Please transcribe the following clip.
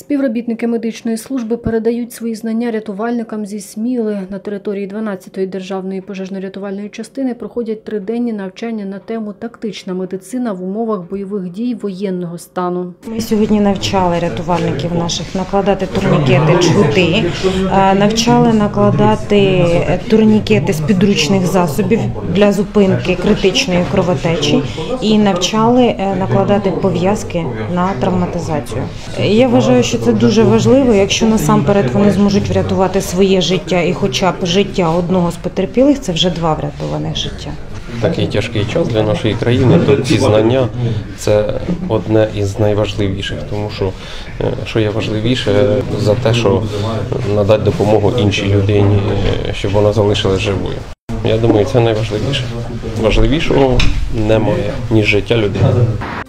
Співробітники медичної служби передають свої знання рятувальникам зі Сміли. На території 12-ї державної пожежно-рятувальної частини проходять триденні навчання на тему «Тактична медицина в умовах бойових дій воєнного стану». Ми сьогодні навчали рятувальників наших накладати турнікети, джгути, навчали накладати турнікети з підручних засобів для зупинки критичної кровотечі і навчали накладати пов'язки на травматизацію. Я вважаю, що це дуже важливо, якщо насамперед вони зможуть врятувати своє життя і хоча б життя одного з потерпілих, це вже 2 врятованих життя. Такий тяжкий час для нашої країни, то ці знання – це одне із найважливіших, тому що є важливіше за те, що надати допомогу іншій людині, щоб вона залишилась живою. Я думаю, це найважливіше. Важливішого немає, ніж життя людини.